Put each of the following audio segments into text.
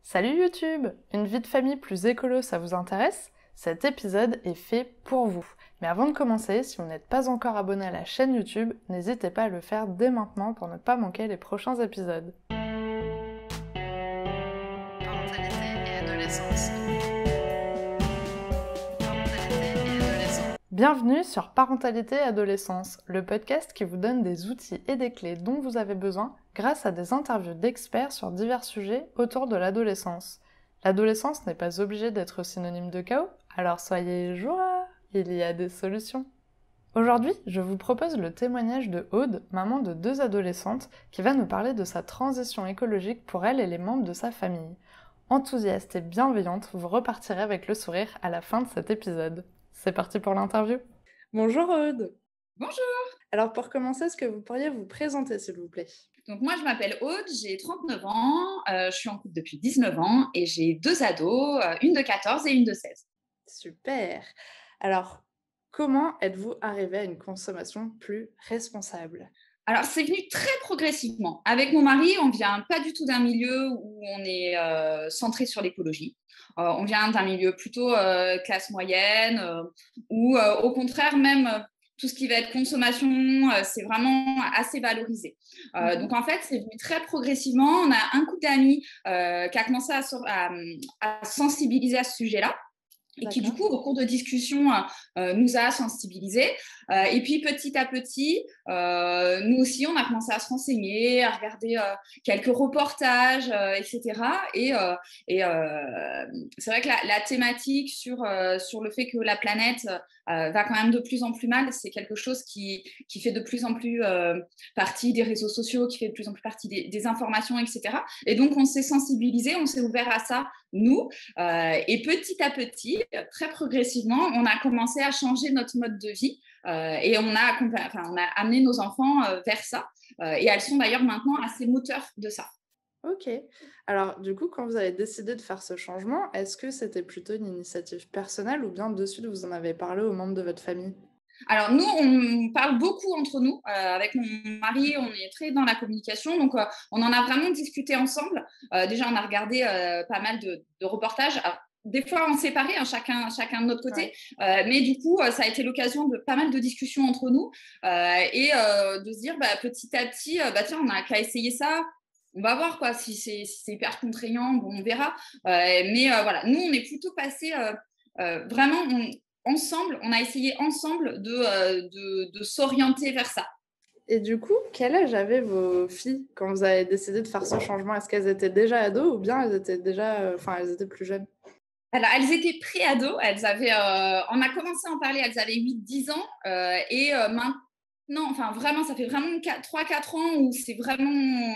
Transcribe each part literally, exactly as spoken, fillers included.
Salut YouTube! Une vie de famille plus écolo, ça vous intéresse? Cet épisode est fait pour vous. Mais avant de commencer, si vous n'êtes pas encore abonné à la chaîne YouTube, n'hésitez pas à le faire dès maintenant pour ne pas manquer les prochains épisodes. Parentalité et adolescence. Parentalité et adolescence. Bienvenue sur Parentalité et adolescence, le podcast qui vous donne des outils et des clés dont vous avez besoin grâce à des interviews d'experts sur divers sujets autour de l'adolescence. L'adolescence n'est pas obligée d'être synonyme de chaos, alors soyez joie, il y a des solutions. Aujourd'hui, je vous propose le témoignage de Aude, maman de deux adolescentes, qui va nous parler de sa transition écologique pour elle et les membres de sa famille. Enthousiaste et bienveillante, vous repartirez avec le sourire à la fin de cet épisode. C'est parti pour l'interview. Bonjour Aude. Bonjour. Alors pour commencer, est-ce que vous pourriez vous présenter s'il vous plaît? Donc moi je m'appelle Aude, j'ai trente-neuf ans, euh, je suis en couple depuis dix-neuf ans et j'ai deux ados, euh, une de quatorze et une de seize. Super. Alors, comment êtes-vous arrivée à une consommation plus responsable? Alors c'est venu très progressivement. Avec mon mari, on vient pas du tout d'un milieu où on est euh, centré sur l'écologie. Euh, on vient d'un milieu plutôt euh, classe moyenne, euh, où euh, au contraire même euh, tout ce qui va être consommation, euh, c'est vraiment assez valorisé. Euh, Mhm. donc en fait, c'est venu très progressivement. On a un couple d'amis euh, qui a commencé à, à, à sensibiliser à ce sujet-là. Et qui, du coup, au cours de discussion, euh, nous a sensibilisés. Euh, et puis, petit à petit, euh, nous aussi, on a commencé à se renseigner, à regarder euh, quelques reportages, euh, et cetera. Et, euh, et euh, c'est vrai que la, la thématique sur, euh, sur le fait que la planète euh, va quand même de plus en plus mal, c'est quelque chose qui, qui fait de plus en plus euh, partie des réseaux sociaux, qui fait de plus en plus partie des, des informations, et cetera. Et donc, on s'est sensibilisé, on s'est ouvert à ça, nous. Euh, et petit à petit, très progressivement, on a commencé à changer notre mode de vie euh, et on a, enfin, on a amené nos enfants euh, vers ça. Euh, et elles sont d'ailleurs maintenant assez moteurs de ça. Ok. Alors, du coup, quand vous avez décidé de faire ce changement, est-ce que c'était plutôt une initiative personnelle ou bien de suite vous en avez parlé aux membres de votre famille? Alors nous, on parle beaucoup entre nous. Euh, avec mon mari, on est très dans la communication. Donc, euh, on en a vraiment discuté ensemble. Euh, déjà, on a regardé euh, pas mal de, de reportages. Alors, des fois en séparé, hein, chacun, chacun de notre côté. Ouais. Euh, mais du coup, ça a été l'occasion de pas mal de discussions entre nous euh, et euh, de se dire bah, petit à petit, euh, bah, tiens, on n'a qu'à essayer ça. On va voir quoi, si c'est, si c'est hyper contraignant, bon, on verra. Euh, mais euh, voilà, nous, on est plutôt passé euh, euh, vraiment... On, ensemble, on a essayé ensemble de, euh, de, de s'orienter vers ça. Et du coup, quel âge avaient vos filles quand vous avez décidé de faire ce changement? Est-ce qu'elles étaient déjà ados ou bien elles étaient déjà, enfin, euh, elles étaient plus jeunes? Alors, elles étaient pré-ados. Elles avaient, euh, on a commencé à en parler, elles avaient huit dix ans. Euh, et euh, maintenant, enfin, vraiment, ça fait vraiment trois quatre ans où c'est vraiment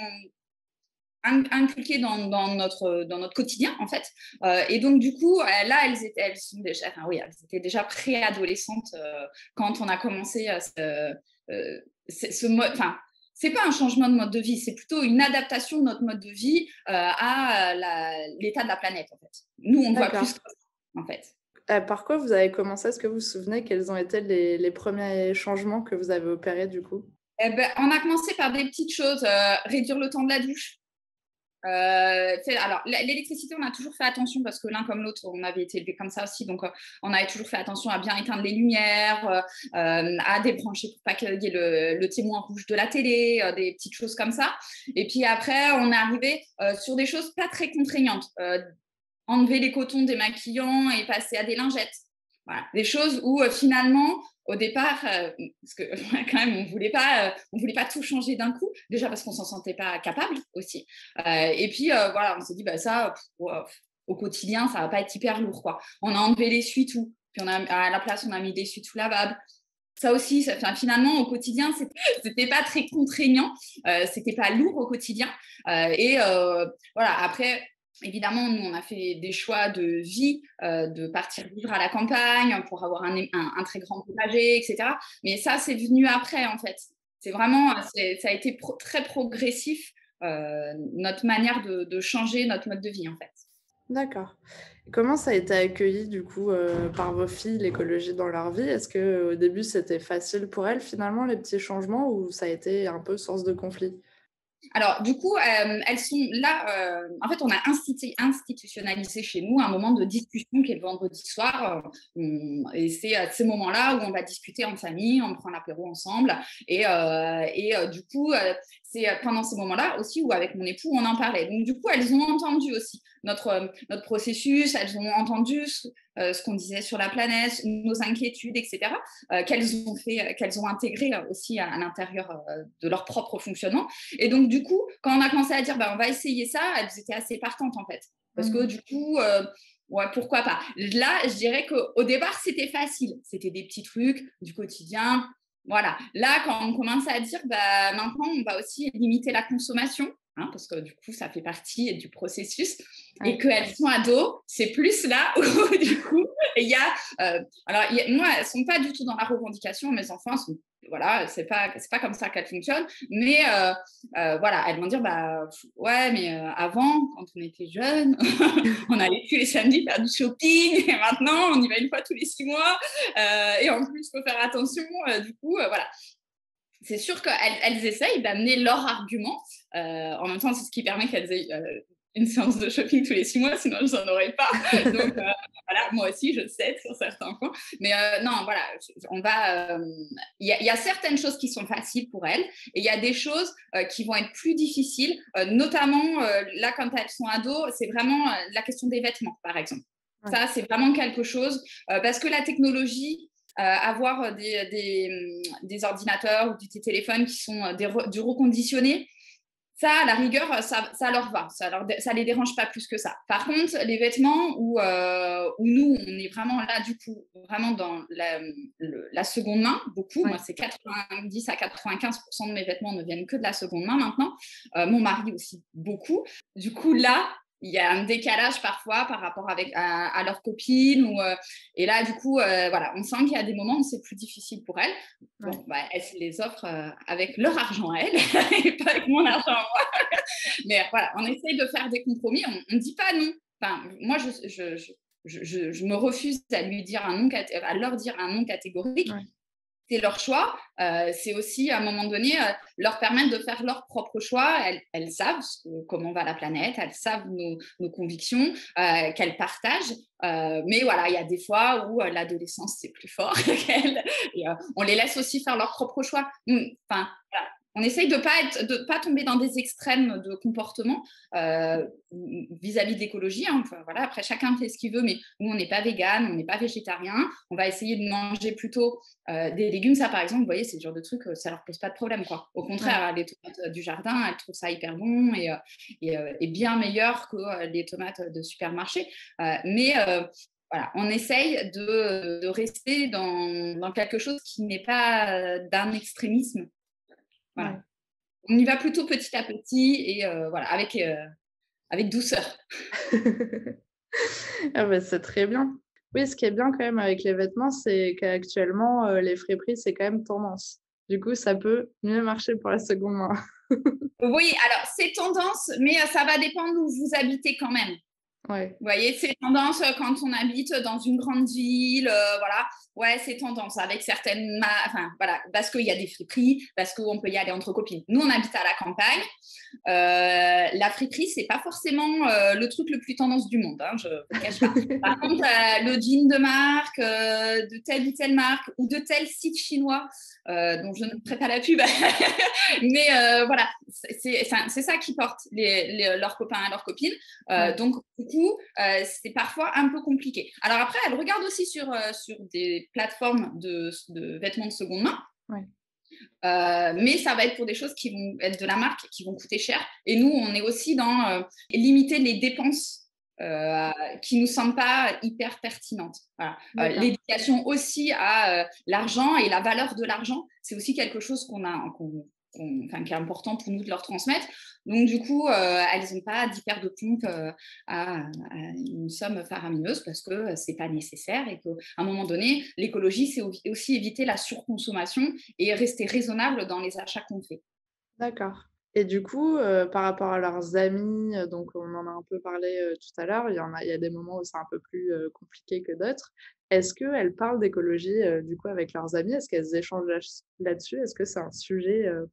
inculqué dans, dans, notre, dans notre quotidien, en fait. Euh, et donc, du coup, là, elles étaient, elles sont déjà, enfin, oui, elles étaient déjà préadolescentes euh, quand on a commencé à ce, euh, ce, ce mode... Enfin, c'est pas un changement de mode de vie, c'est plutôt une adaptation de notre mode de vie euh, à la, l'état de la planète, en fait. Nous, on voit plus que ça, en fait. Euh, par quoi vous avez commencé? Est-ce que vous vous souvenez quels ont été les, les premiers changements que vous avez opérés, du coup? Eh ben, on a commencé par des petites choses, euh, réduire le temps de la douche. Euh, alors, l'électricité, on a toujours fait attention parce que l'un comme l'autre, on avait été élevés comme ça aussi. Donc, euh, on avait toujours fait attention à bien éteindre les lumières, euh, à débrancher pour pas qu'il y ait le, le témoin rouge de la télé, euh, des petites choses comme ça. Et puis après, on est arrivé euh, sur des choses pas très contraignantes. Euh, enlever les cotons démaquillants et passer à des lingettes. Voilà. Des choses où euh, finalement, au départ, euh, parce que quand même, on voulait pas, euh, on voulait pas tout changer d'un coup, déjà parce qu'on s'en sentait pas capable aussi. Euh, et puis euh, voilà, on s'est dit bah ça, pff, wow, au quotidien, ça va pas être hyper lourd quoi. On a enlevé l'essuie-tout, puis on a à la place on a mis des essuie-tout lavables. Ça aussi, ça, enfin, finalement, au quotidien, c'était, c'était pas très contraignant, euh, c'était pas lourd au quotidien. Euh, et euh, voilà, après, évidemment, nous, on a fait des choix de vie, euh, de partir vivre à la campagne pour avoir un, un, un très grand potager, et cetera. Mais ça, c'est venu après, en fait. C'est vraiment, c'est, ça a été pro- très progressif, euh, notre manière de, de changer notre mode de vie, en fait. D'accord. Comment ça a été accueilli, du coup, euh, par vos filles, l'écologie dans leur vie? Est-ce qu'au début, c'était facile pour elles, finalement, les petits changements, ou ça a été un peu source de conflit? Alors, du coup, euh, elles sont là. Euh, en fait, on a institu- institutionnalisé chez nous un moment de discussion qui est le vendredi soir. Euh, on- et c'est à ces moments-là où on va discuter en famille, on prend l'apéro ensemble. Et, euh, et euh, du coup, euh, c'est pendant ces moments-là aussi où, avec mon époux, on en parlait. Donc, du coup, elles ont entendu aussi notre, euh, notre processus, elles ont entendu ce, euh, ce qu'on disait sur la planète, nos inquiétudes, et cetera, euh, qu'elles ont fait, qu'elles ont intégré aussi à, à l'intérieur euh, de leur propre fonctionnement. Et donc, du coup, quand on a commencé à dire, bah, on va essayer ça, elles étaient assez partantes, en fait. Parce que, Mmh. du coup, euh, ouais, pourquoi pas. Là, je dirais qu'au départ, c'était facile. C'était des petits trucs du quotidien. Voilà. Là, quand on commence à dire, bah, maintenant, on va aussi limiter la consommation, hein, parce que, du coup, ça fait partie du processus. Et Ouais. qu'elles sont ados, c'est plus là où, du coup, il y a... Euh, alors, y a, moi, elles ne sont pas du tout dans la revendication. Mes enfants sont... Voilà, c'est pas, c'est pas comme ça qu'elles fonctionnent. Mais euh, euh, voilà, elles vont dire, bah ouais, mais euh, avant, quand on était jeunes, on allait tous les samedis faire du shopping, et maintenant, on y va une fois tous les six mois. Euh, et en plus, il faut faire attention. Euh, du coup, euh, voilà. C'est sûr qu'elles elles essayent d'amener leur argument. Euh, en même temps, c'est ce qui permet qu'elles aient euh, une séance de shopping tous les six mois, sinon je n'en aurais pas. Donc, euh, voilà, moi aussi, je cède sur certains points. Mais euh, non, voilà, on va. Il euh, y, y a certaines choses qui sont faciles pour elles, et il y a des choses euh, qui vont être plus difficiles, euh, notamment euh, là, quand elles sont ados, c'est vraiment euh, la question des vêtements, par exemple. Ouais. Ça, c'est vraiment quelque chose, euh, parce que la technologie, euh, avoir des, des, des ordinateurs ou des téléphones qui sont des, du reconditionné, ça, à la rigueur, ça, ça leur va, ça, leur, ça les dérange pas plus que ça. Par contre, les vêtements où, euh, où nous, on est vraiment là, du coup, vraiment dans la, le, la seconde main, beaucoup. Ouais. Moi, c'est quatre-vingt-dix à quatre-vingt-quinze pour cent de mes vêtements ne viennent que de la seconde main maintenant. Euh, mon mari aussi, beaucoup. Du coup, là, il y a un décalage parfois par rapport avec, à, à leurs copines. Ou, euh, et là, du coup, euh, voilà, on sent qu'il y a des moments où c'est plus difficile pour elles. Bon, Ouais. bah, elles se les offrent euh, avec leur argent à elles et pas avec mon argent à moi. Mais voilà, on essaye de faire des compromis. On ne dit pas non. Enfin, moi, je, je, je, je, je me refuse à, lui dire un non, à leur dire un non catégorique. Ouais. C'est leur choix. Euh, c'est aussi, à un moment donné, euh, leur permettre de faire leur propre choix. Elles, elles savent comment va la planète, elles savent nos, nos convictions, euh, qu'elles partagent. Euh, mais voilà, il y a des fois où euh, l'adolescence, c'est plus fort qu'elles. Et euh, on les laisse aussi faire leur propre choix. Enfin, voilà. On essaye de ne pas, être, de pas tomber dans des extrêmes de comportement euh, vis-à-vis de l'écologie. Hein. Enfin, voilà, après, chacun fait ce qu'il veut, mais nous, on n'est pas vegan, on n'est pas végétarien. On va essayer de manger plutôt euh, des légumes. Ça, par exemple, vous voyez, c'est le genre de truc, ça ne leur pose pas de problème, quoi. Au contraire, ouais. Les tomates du jardin, elles trouvent ça hyper bon et, et, et bien meilleur que les tomates de supermarché. Euh, mais... Euh, Voilà, on essaye de, de rester dans, dans quelque chose qui n'est pas d'un extrémisme. Voilà. Ouais. On y va plutôt petit à petit et euh, voilà, avec, euh, avec douceur. Ah bah, c'est très bien. Oui, ce qui est bien quand même avec les vêtements, c'est qu'actuellement, euh, les friperies, c'est quand même tendance. Du coup, ça peut mieux marcher pour la seconde main. Oui, alors c'est tendance, mais ça va dépendre où vous habitez quand même. Ouais. Vous voyez, c'est tendance quand on habite dans une grande ville, euh, voilà. Ouais, c'est tendance avec certaines... Enfin, voilà, parce qu'il y a des friperies, parce qu'on peut y aller entre copines. Nous, on habite à la campagne. Euh, la friperie, c'est pas forcément euh, le truc le plus tendance du monde, hein, je ne vous cache pas. Par contre, euh, le jean de marque, euh, de telle ou telle marque, ou de tel site chinois, euh, dont je ne ferai pas la pub, mais euh, voilà, c'est ça qui porte les, les, leurs copains et leurs copines. Euh, ouais. Donc, du coup, euh, c'est parfois un peu compliqué. Alors après, elles regardent aussi sur, euh, sur des plateformes de, de vêtements de seconde main. Ouais. Euh, mais ça va être pour des choses qui vont être de la marque, qui vont coûter cher. Et nous, on est aussi dans euh, limiter les dépenses euh, qui ne nous semblent pas hyper pertinentes. Voilà. Euh, L'éducation aussi à euh, l'argent et la valeur de l'argent, c'est aussi quelque chose qu'on a, qu'on, qu'on, enfin, qui est important pour nous de leur transmettre. Donc, du coup, euh, elles n'ont pas d'y perdre de compte euh, à, à une somme faramineuse parce que ce n'est pas nécessaire et qu'à un moment donné, l'écologie, c'est aussi éviter la surconsommation et rester raisonnable dans les achats qu'on fait. D'accord. Et du coup, euh, par rapport à leurs amis, euh, donc on en a un peu parlé euh, tout à l'heure, il y en a, il y a des moments où c'est un peu plus euh, compliqué que d'autres. Est-ce qu'elles parlent d'écologie euh, du coup avec leurs amis? Est-ce qu'elles échangent là- là-dessus? Est-ce que c'est un sujet euh,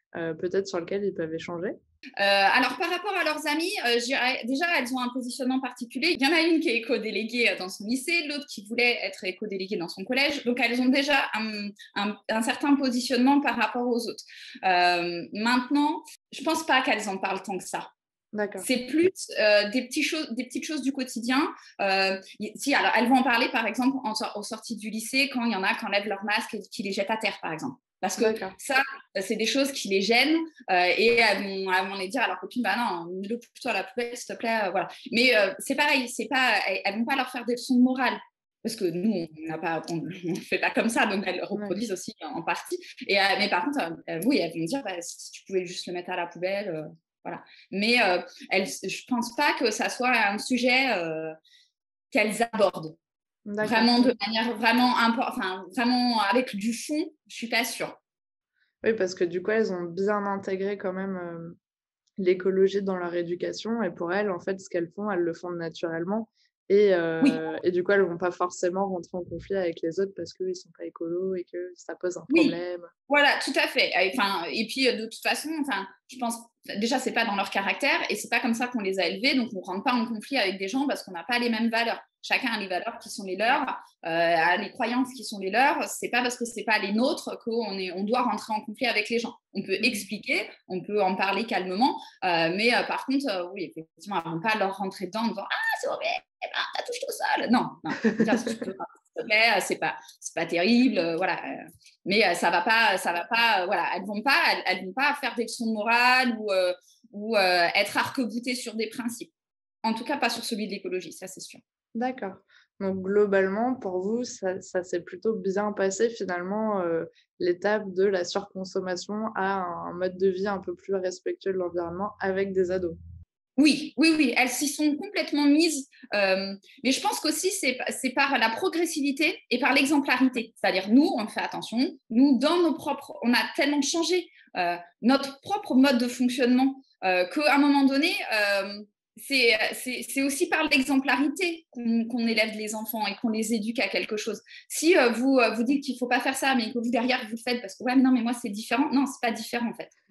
euh, peut-être sur lequel ils peuvent échanger? Euh, alors, par rapport à leurs amis, euh, déjà, elles ont un positionnement particulier. Il y en a une qui est éco-déléguée dans son lycée, l'autre qui voulait être éco-déléguée dans son collège. Donc, elles ont déjà un, un, un certain positionnement par rapport aux autres. Euh, maintenant, je ne pense pas qu'elles en parlent tant que ça. C'est plus euh, des, petits choses, des petites choses du quotidien. Euh, si, alors, elles vont en parler, par exemple, en, aux sorties du lycée, quand il y en a qui enlèvent leur masque et qui les jettent à terre, par exemple. Parce que ça, c'est des choses qui les gênent euh, et elles vont, elles vont les dire à leur copine, bah non, mets-le plutôt à la poubelle, s'il te plaît. Euh, voilà. Mais euh, c'est pareil, c'est pas, elles ne vont pas leur faire des leçons de morale. Parce que nous, on ne fait pas comme ça, donc elles reproduisent ouais. aussi en, en partie. Et, euh, mais par contre, euh, oui, elles vont dire, bah, si tu pouvais juste le mettre à la poubelle. Euh, voilà. Mais euh, elles, je ne pense pas que ça soit un sujet euh, qu'elles abordent. Vraiment de manière vraiment importante, enfin, vraiment avec du fond, je ne suis pas sûre. Oui, parce que du coup, elles ont bien intégré quand même euh, l'écologie dans leur éducation. Et pour elles, en fait, ce qu'elles font, elles le font naturellement. Et, euh, oui. et du coup, elles ne vont pas forcément rentrer en conflit avec les autres parce qu'ils ne sont pas écolos et que ça pose un problème. Oui, voilà, tout à fait. Enfin, et puis, de toute façon, enfin, je pense, déjà, ce n'est pas dans leur caractère et ce n'est pas comme ça qu'on les a élevés. Donc, on ne rentre pas en conflit avec des gens parce qu'on n'a pas les mêmes valeurs. Chacun a les valeurs qui sont les leurs, euh, a les croyances qui sont les leurs. Ce n'est pas parce que ce n'est pas les nôtres qu'on est, on doit rentrer en conflit avec les gens. On peut expliquer, on peut en parler calmement, euh, mais euh, par contre, euh, oui, effectivement, on ne va pas leur rentrer dedans en disant « Ah, c'est horrible, eh ben, t'as touché au sol !» Non, non, s'il te plaît, c'est pas, c'est pas terrible, euh, voilà. Mais euh, ça va pas, ça va pas, euh, voilà. Elles vont pas, elles, elles vont pas faire des leçons de morale ou, euh, ou euh, être arc-boutées sur des principes. En tout cas, pas sur celui de l'écologie, ça c'est sûr. D'accord. Donc globalement, pour vous, ça, ça s'est plutôt bien passé finalement, euh, l'étape de la surconsommation à un mode de vie un peu plus respectueux de l'environnement avec des ados. Oui, oui, oui, elles s'y sont complètement mises. Euh, mais je pense qu'aussi, c'est, c'est par la progressivité et par l'exemplarité. C'est-à-dire, nous, on fait attention. Nous, dans nos propres... On a tellement changé euh, notre propre mode de fonctionnement euh, qu'à un moment donné... Euh, C'est, c'est, c'est aussi par l'exemplarité qu'on, qu'on élève les enfants et qu'on les éduque à quelque chose. Si euh, vous euh, vous dites qu'il ne faut pas faire ça, mais que vous, derrière, vous le faites parce que, ouais, mais non, mais moi, c'est différent. Non, ce n'est pas différent, en fait.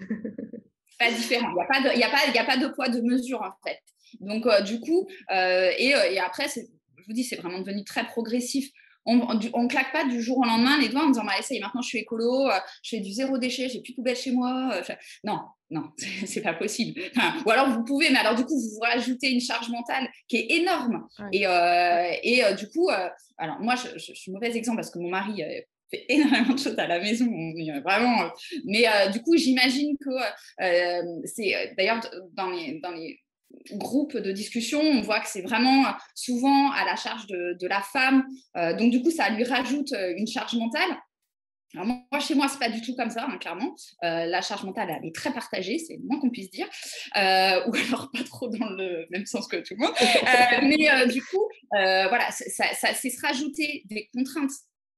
Pas différent. Il n'y a pas de, il y a pas, il y a pas de poids, de mesure, en fait. Donc, euh, du coup, euh, et, euh, et après, c'est, je vous dis, c'est vraiment devenu très progressif. On ne claque pas du jour au lendemain les doigts en disant bah, ça y est, maintenant je suis écolo, euh, je fais du zéro déchet, j'ai plus de poubelle chez moi. Euh, je... Non, non, c'est pas possible. Enfin, ou alors vous pouvez, mais alors du coup, vous vous rajoutez une charge mentale qui est énorme. Ouais. Et, euh, et euh, du coup, euh, alors moi, je, je, je suis mauvais exemple parce que mon mari. Euh, fait énormément de choses à la maison, vraiment. Euh, mais euh, du coup, j'imagine que euh, c'est d'ailleurs dans les, dans les groupes de discussion, on voit que c'est vraiment souvent à la charge de, de la femme. Euh, donc, du coup, ça lui rajoute une charge mentale. Alors moi, chez moi, c'est pas du tout comme ça, hein, clairement. Euh, la charge mentale, elle est très partagée, c'est le moins qu'on puisse dire. Euh, ou alors pas trop dans le même sens que tout le monde. Euh, mais euh, du coup, euh, voilà, ça, ça, c'est se rajouter des contraintes.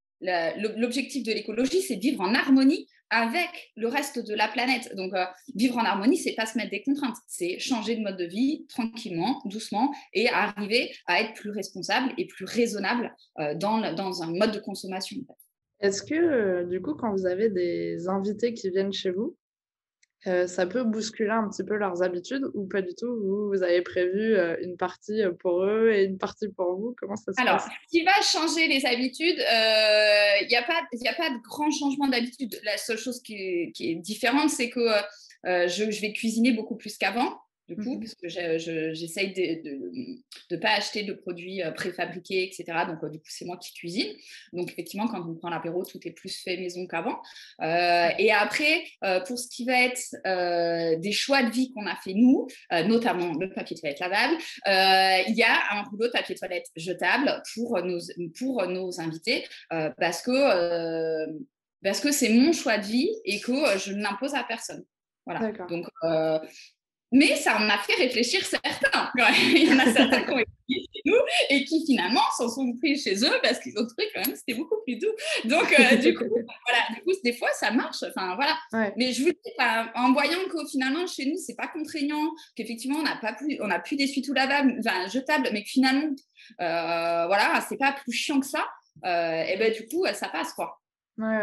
L'objectif de l'écologie, c'est de vivre en harmonie avec le reste de la planète. Donc, euh, vivre en harmonie, c'est pas se mettre des contraintes, c'est changer de mode de vie tranquillement, doucement, et arriver à être plus responsable et plus raisonnable euh, dans, dans un mode de consommation. Est-ce que, euh, du coup, quand vous avez des invités qui viennent chez vous, Euh, ça peut bousculer un petit peu leurs habitudes ou pas du tout? Vous, vous avez prévu euh, une partie pour eux et une partie pour vous? Comment ça se Alors, passe? ce qui va changer les habitudes, il euh, n'y a, a pas de grand changement d'habitude. La seule chose qui est, qui est différente, c'est que euh, je, je vais cuisiner beaucoup plus qu'avant. Du coup, parce que j'essaye de ne pas acheter de produits préfabriqués, et cetera. Donc, euh, du coup, c'est moi qui cuisine. Donc, effectivement, quand on prend l'apéro, tout est plus fait maison qu'avant. Euh, et après, euh, pour ce qui va être euh, des choix de vie qu'on a fait nous, euh, notamment le papier toilette lavable, euh, il y a un rouleau de papier toilette jetable pour nos, pour nos invités euh, parce que euh, parce que c'est mon choix de vie et que je ne l'impose à personne. Voilà. Donc, euh, mais ça en a fait réfléchir certains. Il y en a certains qui ont été chez nous et qui finalement s'en sont pris chez eux parce qu'ils ont trouvé quand même c'était beaucoup plus doux. Donc euh, du coup, voilà, du coup des fois ça marche. Enfin voilà. Ouais. Mais je vous dis, enfin, en voyant que finalement chez nous c'est pas contraignant, qu'effectivement on n'a pas plus, on n'a plus d'essuie-tout lavable, enfin jetable, mais que finalement euh, voilà c'est pas plus chiant que ça. Euh, et ben du coup ça passe quoi. Ouais, ouais.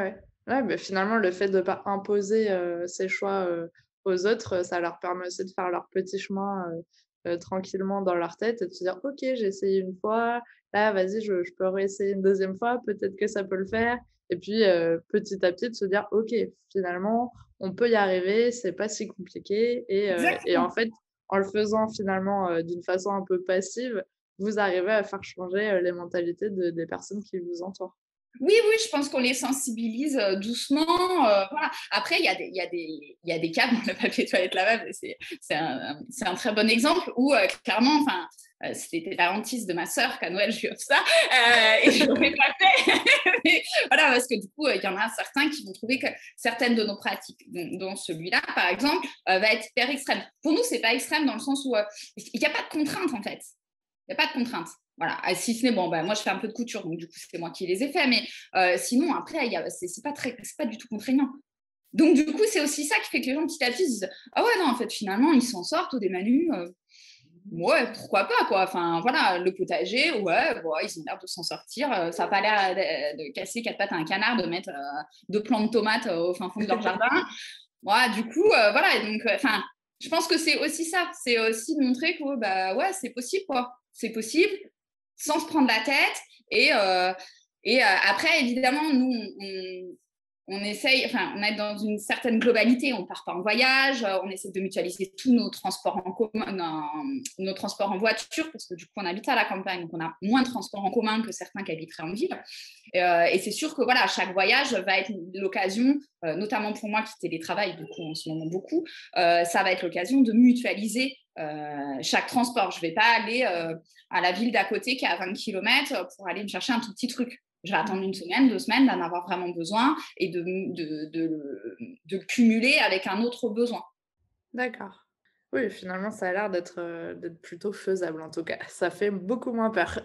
Ouais, mais finalement, le fait de pas imposer, heu, ses choix, heu, aux autres, ça leur permet aussi de faire leur petit chemin, heu heu, tranquillement dans leur tête et de se dire: «OK, j'ai essayé une fois, là, vas-y, je je peux réessayer une deuxième fois, peut-être que ça peut le faire» et puis, heu, petit à petit de se dire: «OK, finalement, on peut y arriver, c'est pas si compliqué» et heu et en Exactement. fait, en le faisant finalement, heu, d'une façon un peu passive, vous arrivez à faire changer, heu, les mentalités de des personnes qui vous entourent. Oui, oui, je pense qu'on les sensibilise, heu, doucement, heu, voilà. Après, il y a des il y a des il y a des cas, bon, le papier toilette lavable, c'est c'est un c'est un très bon exemple où, heu, clairement, enfin, heu, c'était la hantise de ma sœur qu'à Noël, je lui offre ça, heu et je l'aurais pas fait. Mais voilà, parce que du coup, heu, il y en a certains qui vont trouver que certaines de nos pratiques, dont dont celui-là, par exemple, heu, va être hyper extrême. Pour nous, c'est pas extrême dans le sens où, heu, il y a pas de contrainte, en fait. Il y a pas de contrainte. Voilà, ah, si ce n'est bon, bah, moi je fais un peu de couture, donc du coup c'est moi qui les ai faits, mais euh, sinon après il y a, c'est, c'est pas très, c'est pas du tout contraignant. Donc du coup c'est aussi ça qui fait que les gens petit à petit se disent ah ouais non en fait finalement ils s'en sortent au Manu, euh, ouais pourquoi pas quoi. Enfin voilà le potager ouais bon, ils ont l'air de s'en sortir, euh, ça a pas l'air de, de casser quatre pattes à un canard de mettre euh, deux plants de tomates euh, au fin fond de leur jardin. Ouais du coup euh, voilà et donc enfin euh, je pense que c'est aussi ça, c'est aussi de montrer que bah ouais c'est possible quoi, c'est possible sans se prendre la tête. Et, euh, et euh, après, évidemment, nous, on, on essaye, enfin, on est dans une certaine globalité. On part pas en voyage, euh, on essaie de mutualiser tous nos transports en commun, non, nos transports en voiture, parce que du coup, on habite à la campagne, donc on a moins de transports en commun que certains qui habiteraient en ville. Et, euh, et c'est sûr que voilà, chaque voyage va être l'occasion, euh, notamment pour moi qui télétravaille du coup en ce moment beaucoup, euh, ça va être l'occasion de mutualiser euh, chaque transport. Je vais pas aller euh, à la ville d'à côté qui est à vingt kilomètres pour aller me chercher un tout petit truc. Je vais attendre une semaine, deux semaines, d'en avoir vraiment besoin et de, de, de, de le cumuler avec un autre besoin. D'accord. Oui, finalement, ça a l'air d'être, heu, d'être plutôt faisable en tout cas. Ça fait beaucoup moins peur.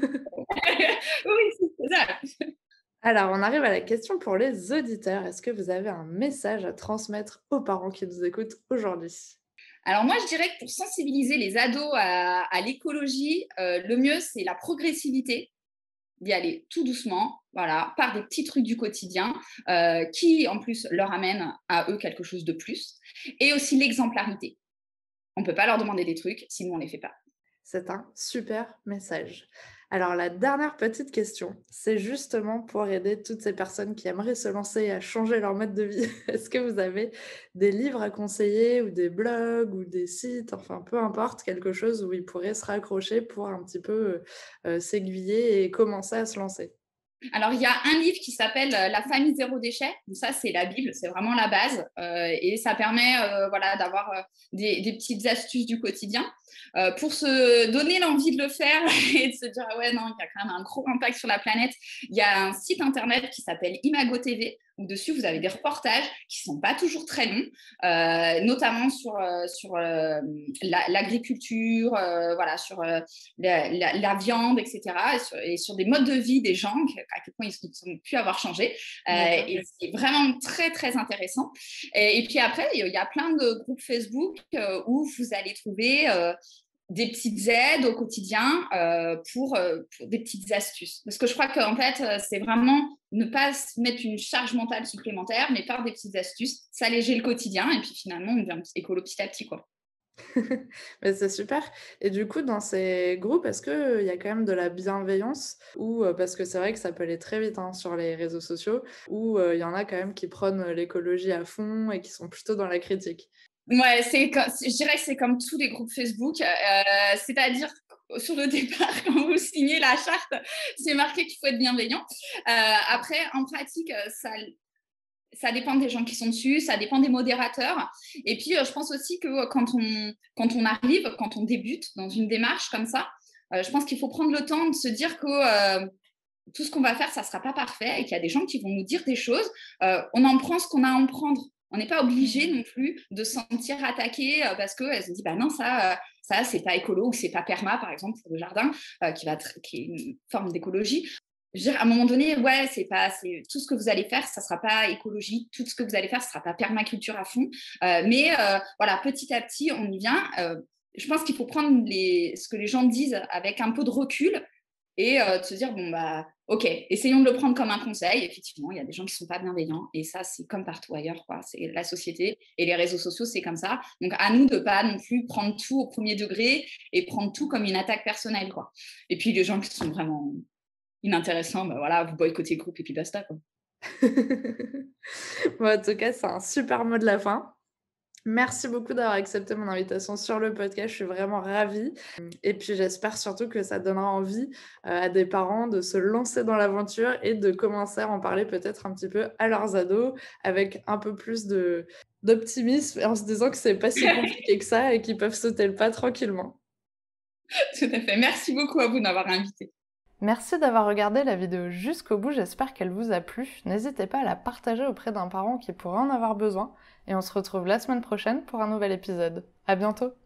Oui, c'est ça. Alors, on arrive à la question pour les auditeurs. Est-ce que vous avez un message à transmettre aux parents qui nous écoutent aujourd'hui? Alors moi, je dirais que pour sensibiliser les ados à, à l'écologie, euh, le mieux, c'est la progressivité, d'y aller tout doucement, voilà, par des petits trucs du quotidien euh, qui, en plus, leur amènent à eux quelque chose de plus. Et aussi l'exemplarité. On ne peut pas leur demander des trucs, sinon on ne les fait pas. C'est un super message. Alors la dernière petite question, c'est justement pour aider toutes ces personnes qui aimeraient se lancer à changer leur mode de vie. Est-ce que vous avez des livres à conseiller ou des blogs ou des sites, enfin peu importe, quelque chose où ils pourraient se raccrocher pour un petit peu, heu, s'aiguiller et commencer à se lancer? Alors, il y a un livre qui s'appelle euh, La famille zéro déchet. Donc ça, c'est la Bible, c'est vraiment la base. Euh, et ça permet euh, voilà, d'avoir euh, des, des, petites astuces du quotidien. Euh, pour se donner l'envie de le faire et de se dire, ah ouais, non, il y a quand même un gros impact sur la planète, il y a un site internet qui s'appelle Imago T V, où dessus, vous avez des reportages qui ne sont pas toujours très longs, euh, notamment sur, euh, sur euh, la, l'agriculture, euh, voilà, sur euh, la, la, la, viande, et cetera, et sur, et sur des modes de vie des gens, à quel point ils ont pu avoir changé. Euh, et c'est vraiment très, très intéressant. Et, et puis après, il y a plein de groupes Facebook euh, où vous allez trouver euh, des petites aides au quotidien euh, pour, euh, pour des petites astuces. Parce que je crois qu'en fait, c'est vraiment ne pas se mettre une charge mentale supplémentaire, mais faire des petites astuces, s'alléger le quotidien, et puis finalement, on devient écolo petit à petit, quoi. Mais c'est super et du coup, dans ces groupes, est-ce qu'il y a quand même de la bienveillance? Ou, heu, parce que c'est vrai que ça peut aller très vite, hein, sur les réseaux sociaux, où, heu, il y en a quand même qui prônent, l'écologie à fond et qui sont plutôt dans la critique? Ouais, c'est co je dirais que c'est comme tous les groupes Facebook, heu, c'est-à-dire sur le départ, quand vous signez la charte, c'est marqué qu'il faut être bienveillant. Heu, après, en pratique, ça ça dépend des gens qui sont dessus, ça dépend des modérateurs. Et puis, euh, je pense aussi que quand on, quand on arrive, quand on débute dans une démarche comme ça, euh, je pense qu'il faut prendre le temps de se dire que euh, tout ce qu'on va faire, ça ne sera pas parfait et qu'il y a des gens qui vont nous dire des choses. Euh, on en prend ce qu'on a à en prendre. On n'est pas obligé non plus de se sentir attaqué euh, parce qu'elles se disent bah non, ça, euh, ça c'est pas écolo ou c'est pas perma, par exemple, pour le jardin, euh, qui, va qui est une forme d'écologie. Je veux dire, à un moment donné, ouais, c'est pas, c'est tout ce que vous allez faire, ça sera pas écologie, tout ce que vous allez faire, ça sera pas permaculture à fond. Euh, mais euh, voilà, petit à petit, on y vient. Euh, je pense qu'il faut prendre les, ce que les gens disent avec un peu de recul et euh, de se dire, bon, bah, ok, essayons de le prendre comme un conseil. Effectivement, il y a des gens qui ne sont pas bienveillants, et ça, c'est comme partout ailleurs, quoi. C'est la société, et les réseaux sociaux, c'est comme ça. Donc, à nous de ne pas non plus prendre tout au premier degré et prendre tout comme une attaque personnelle, quoi. Et puis, les gens qui sont vraiment inintéressants, bah voilà, vous boycottez le groupe et puis basta, quoi. Bon, en tout cas, c'est un super mot de la fin. Merci beaucoup d'avoir accepté mon invitation sur le podcast, je suis vraiment ravie. Et puis j'espère surtout que ça donnera envie, heu, à des parents de se lancer dans l'aventure et de commencer à en parler peut-être un petit peu à leurs ados avec un peu plus de d'optimisme et en se disant que c'est pas si compliqué que ça et qu'ils peuvent sauter le pas tranquillement. Tout à fait. Merci beaucoup à vous de m'avoir invité. Merci d'avoir regardé la vidéo jusqu'au bout, j'espère qu'elle vous a plu. N'hésitez pas à la partager auprès d'un parent qui pourrait en avoir besoin et on se retrouve la semaine prochaine pour un nouvel épisode. À bientôt!